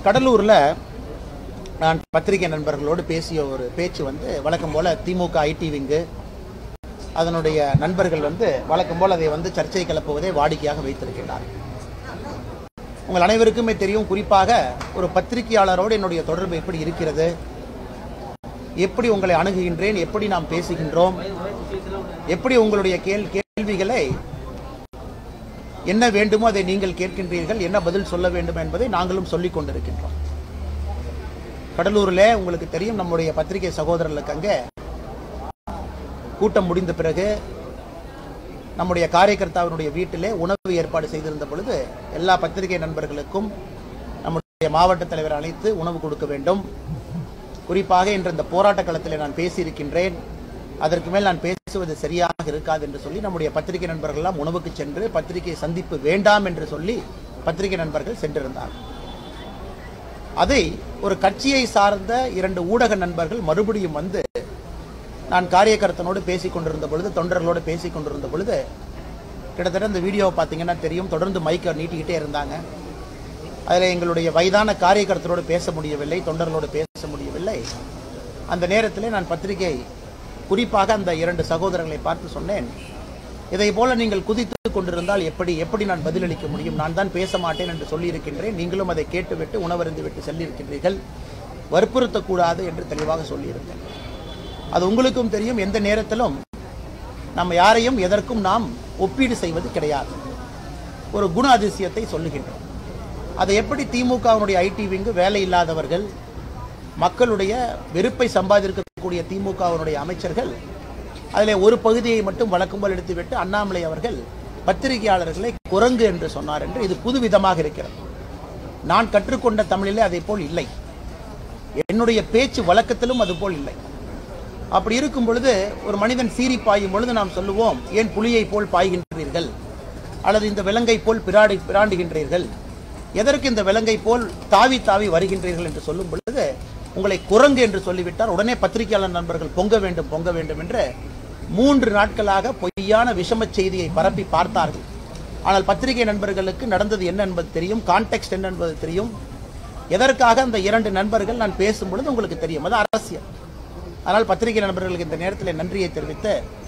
கடலூரில் நான் பத்திரிகை நண்பர்களோடு பேசிய ஒரு பேச்சு வழக்கம் போல் திமுக ஐடி விங்கு அதனுடைய நண்பர்கள் வழக்கம் போல் அதை சர்ச்சை கிளப்புவதை வாடிக்கையாக வைத்திருக்கிறார். உங்கள் அனைவருக்குமே தெரியும், குறிப்பாக ஒரு பத்திரிகையாளரோடு என்னுடைய தொடர்பு எப்படி இருக்கிறது, எப்படி உங்களை அணுகுகின்றேன், எப்படி நாம் பேசுகின்றோம், எப்படி உங்களுடைய கேள்விகளை என்ன வேண்டுமோ அதை நீங்கள் கேட்கின்றீர்கள், என்ன பதில் சொல்ல வேண்டும் என்பதை நாங்களும் சொல்லிக் கொண்டிருக்கின்றோம். கடலூரில் உங்களுக்கு தெரியும், நம்முடைய பத்திரிகை சகோதரர்களுக்கு அங்கே கூட்டம் முடிந்த பிறகு நம்முடைய காரியகர்த்தாவினுடைய வீட்டிலே உணவு ஏற்பாடு செய்திருந்த பொழுது எல்லா பத்திரிகை நண்பர்களுக்கும் நம்முடைய மாவட்ட தலைவர் அழைத்து உணவு கொடுக்க வேண்டும். குறிப்பாக இன்று இந்த போராட்ட களத்தில் நான் பேசியிருக்கின்றேன், அதற்கு மேல் நான் பேசுவது சரியாக இருக்காது என்று சொல்லி நம்முடைய பத்திரிகை நண்பர்கள் எல்லாம் உணவுக்கு சென்று பத்திரிகை சந்திப்பு வேண்டாம் என்று சொல்லி பத்திரிகை நண்பர்கள் சென்றிருந்தார். அதை ஒரு கட்சியை சார்ந்த 2 ஊடக நண்பர்கள் மறுபடியும் நான் காரியகர்த்தனோடு பேசிக் கொண்டிருந்த பொழுது, தொண்டர்களோடு பேசிக் கொண்டிருந்த பொழுது, கிட்டத்தட்ட இந்த வீடியோவை பார்த்தீங்கன்னா தெரியும், தொடர்ந்து மைக்கை நீட்டிக்கிட்டே இருந்தாங்க. அதில் எங்களுடைய வயதான காரியகர்த்தரோடு பேச முடியவில்லை, தொண்டர்களோடு பேச முடியவில்லை. அந்த நேரத்தில் நான் பத்திரிகை குறிப்பாக அந்த 2 சகோதரர்களை பார்த்து சொன்னேன், இதை போல நீங்கள் குதித்து கொண்டிருந்தால் எப்படி நான் பதிலளிக்க முடியும்? நான் தான் பேச மாட்டேன் என்று சொல்லியிருக்கின்றேன், நீங்களும் அதை கேட்டுவிட்டு உணவருந்து விட்டு செல்லியிருக்கின்றீர்கள், வற்புறுத்தக்கூடாது என்று தெளிவாக சொல்லியிருந்தேன். அது உங்களுக்கும் தெரியும், எந்த நேரத்திலும் நம்ம யாரையும் எதற்கும் நாம் ஒப்பீடு செய்வது கிடையாது. ஒரு குண அதிசயத்தை சொல்லுகின்றோம். அதை எப்படி திமுகவினுடைய ஐடி விங்கு வேலை இல்லாதவர்கள், மக்களுடைய வெறுப்பை சம்பாதிக்கக்கூடிய திமுகவினுடைய அமைச்சர்கள் அதில் ஒரு பகுதியை மட்டும் வழக்கம் போல் எடுத்துவிட்டு அண்ணாமலை அவர்கள் பத்திரிகையாளர்களை குரங்கு என்று சொன்னார் என்று இது புதுவிதமாக இருக்கிறது. நான் கற்றுக்கொண்ட தமிழிலே அதை போல் இல்லை, என்னுடைய பேச்சு வழக்கத்திலும் அது போல் இல்லை. அப்படி இருக்கும் பொழுது ஒரு மனிதன் சீறி பாயும் பொழுது நாம் சொல்லுவோம், ஏன் புலியை போல் பாய்கின்றீர்கள், அல்லது இந்த விலங்கை போல் பிராண்டுகின்றீர்கள், எதற்கு இந்த விலங்கை போல் தாவி தாவி வருகின்றீர்கள் என்று சொல்லும் பொழுது உங்களை குரங்கு என்று சொல்லிவிட்டார். உடனே பத்திரிகையாளர் நண்பர்கள் பொங்க வேண்டும் என்று 3 நாட்களாக பொய்யான விஷம செய்தியை பரப்பி பார்த்தார்கள். ஆனால் பத்திரிகை நண்பர்களுக்கு நடந்தது என்ன என்பது தெரியும், கான்டெக்ஸ்ட் என்ன என்பது தெரியும், எதற்காக அந்த 2 நண்பர்கள் நான் பேசும் பொழுது உங்களுக்கு தெரியும், அது அரசியல். ஆனால் பத்திரிகை நண்பர்களுக்கு இந்த நேரத்தில் நன்றியை தெரிவித்து